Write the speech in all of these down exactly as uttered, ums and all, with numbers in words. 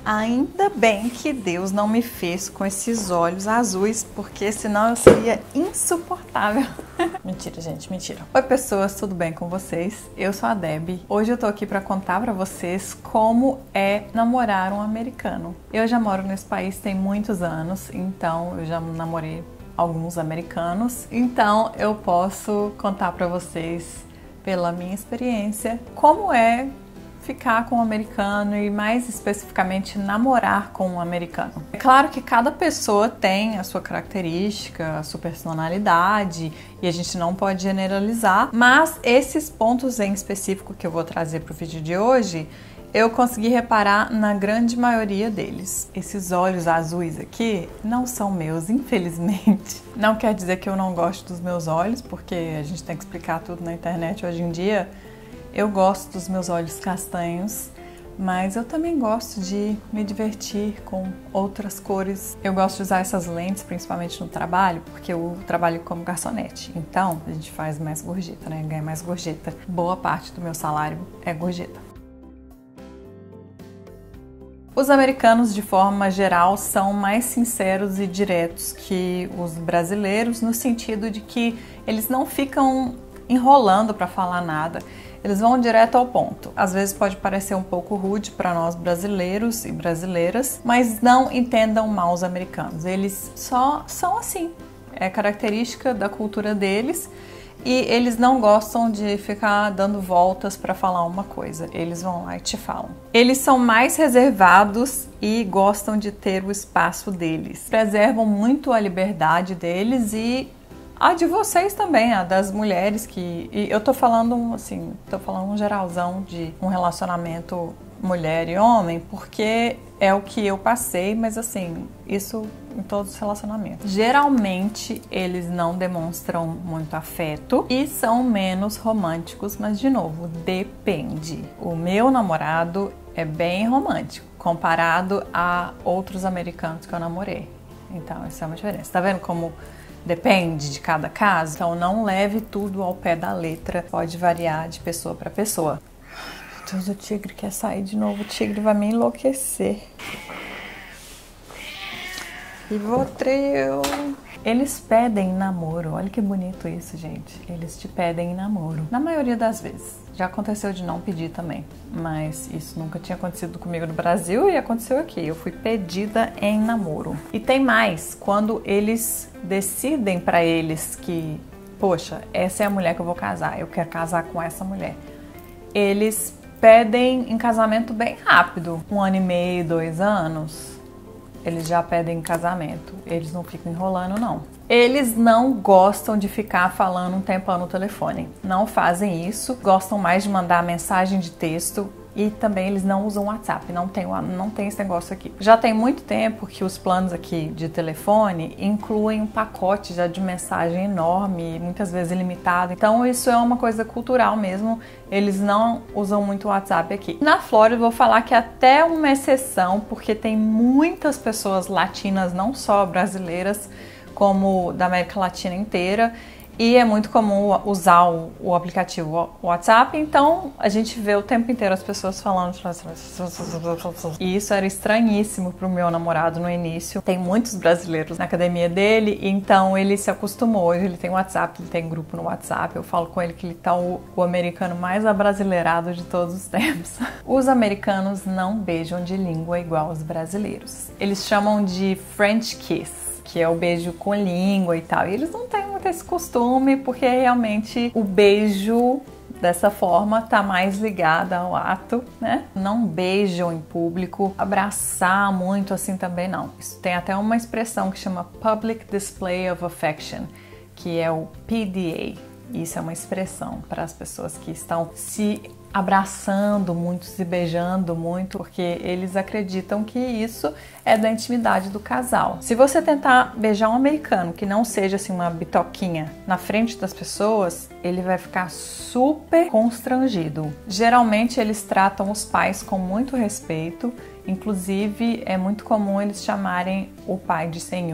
Ainda bem que Deus não me fez com esses olhos azuis, porque senão eu seria insuportável. Mentira, gente, mentira. Oi, pessoas, tudo bem com vocês? Eu sou a Debbie. Hoje eu tô aqui pra contar pra vocês como é namorar um americano. Eu já moro nesse país tem muitos anos, então eu já namorei alguns americanos. Então eu posso contar pra vocês, pela minha experiência, como é ficar com um americano e mais especificamente namorar com um americano. É claro que cada pessoa tem a sua característica, a sua personalidade e a gente não pode generalizar, mas esses pontos em específico que eu vou trazer para o vídeo de hoje, eu consegui reparar na grande maioria deles. Esses olhos azuis aqui não são meus, infelizmente. Não quer dizer que eu não gosto dos meus olhos, porque a gente tem que explicar tudo na internet hoje em dia. Eu gosto dos meus olhos castanhos, mas eu também gosto de me divertir com outras cores. Eu gosto de usar essas lentes, principalmente no trabalho, porque eu trabalho como garçonete. Então, a gente faz mais gorjeta, né? Ganha mais gorjeta. Boa parte do meu salário é gorjeta. Os americanos, de forma geral, são mais sinceros e diretos que os brasileiros, no sentido de que eles não ficam enrolando para falar nada. Eles vão direto ao ponto. Às vezes pode parecer um pouco rude para nós brasileiros e brasileiras, mas não entendam mal os americanos. Eles só são assim. É característica da cultura deles e eles não gostam de ficar dando voltas para falar uma coisa. Eles vão lá e te falam. Eles são mais reservados e gostam de ter o espaço deles. Preservam muito a liberdade deles e a de vocês também, a das mulheres que... E eu tô falando, assim, tô falando um geralzão de um relacionamento mulher e homem, porque é o que eu passei, mas assim, isso em todos os relacionamentos. Geralmente, eles não demonstram muito afeto e são menos românticos, mas de novo, depende. O meu namorado é bem romântico, comparado a outros americanos que eu namorei. Então, essa é uma diferença. Tá vendo como... depende de cada caso, então não leve tudo ao pé da letra, pode variar de pessoa para pessoa. Meu Deus, o tigre quer sair de novo, o tigre vai me enlouquecer. Rivotril. Eles pedem namoro, olha que bonito isso, gente. Eles te pedem namoro, na maioria das vezes. Já aconteceu de não pedir também, mas isso nunca tinha acontecido comigo no Brasil e aconteceu aqui. Eu fui pedida em namoro. E tem mais, quando eles decidem pra eles que, poxa, essa é a mulher que eu vou casar, eu quero casar com essa mulher. Eles pedem em casamento bem rápido, um ano e meio, dois anos. Eles já pedem casamento, eles não ficam enrolando não. Eles não gostam de ficar falando um tempão no telefone, não fazem isso, gostam mais de mandar mensagem de texto e também eles não usam WhatsApp, não tem, não tem esse negócio aqui. Já tem muito tempo que os planos aqui de telefone incluem um pacote já de mensagem enorme, muitas vezes ilimitado, então isso é uma coisa cultural mesmo, eles não usam muito WhatsApp aqui. Na Flórida eu vou falar que até uma exceção, porque tem muitas pessoas latinas, não só brasileiras, como da América Latina inteira, e é muito comum usar o, o aplicativo WhatsApp, então a gente vê o tempo inteiro as pessoas falando, e isso era estranhíssimo pro meu namorado no início. Tem muitos brasileiros na academia dele, então ele se acostumou, ele tem WhatsApp, ele tem grupo no WhatsApp, eu falo com ele que ele tá o, o americano mais abrasileirado de todos os tempos. Os americanos não beijam de língua igual os brasileiros, eles chamam de French kiss, que é o beijo com língua e tal. E eles não têm muito esse costume, porque realmente o beijo dessa forma tá mais ligado ao ato, né? Não beijam em público, abraçar muito assim também não. Isso tem até uma expressão que chama Public Display of Affection, que é o P D A. Isso é uma expressão para as pessoas que estão se abraçando muito, se beijando muito, porque eles acreditam que isso é da intimidade do casal. Se você tentar beijar um americano que não seja assim uma bitoquinha na frente das pessoas, ele vai ficar super constrangido. Geralmente eles tratam os pais com muito respeito, inclusive é muito comum eles chamarem o pai de senhor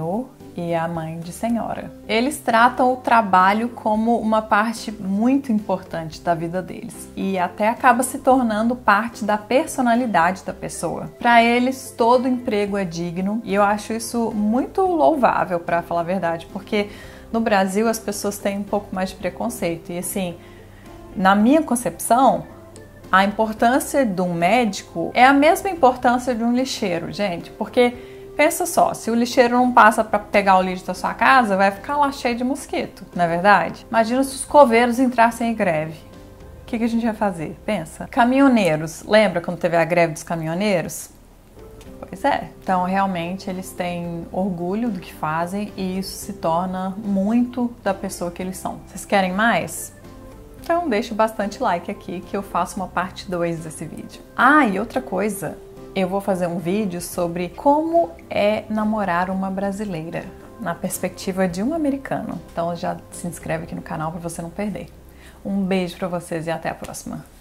e a mãe de senhora. Eles tratam o trabalho como uma parte muito importante da vida deles e até acaba se tornando parte da personalidade da pessoa. Para eles, todo emprego é digno e eu acho isso muito louvável, para falar a verdade, porque no Brasil as pessoas têm um pouco mais de preconceito e assim, na minha concepção, a importância de um médico é a mesma importância de um lixeiro, gente, porque pensa só, se o lixeiro não passa para pegar o lixo da sua casa, vai ficar lá cheio de mosquito, não é verdade? Imagina se os coveiros entrassem em greve. O que, que a gente ia fazer? Pensa. Caminhoneiros, lembra quando teve a greve dos caminhoneiros? Pois é. Então, realmente, eles têm orgulho do que fazem e isso se torna muito da pessoa que eles são. Vocês querem mais? Então deixa bastante like aqui que eu faço uma parte dois desse vídeo. Ah, e outra coisa, eu vou fazer um vídeo sobre como é namorar uma brasileira, na perspectiva de um americano. Então já se inscreve aqui no canal para você não perder. Um beijo para vocês e até a próxima.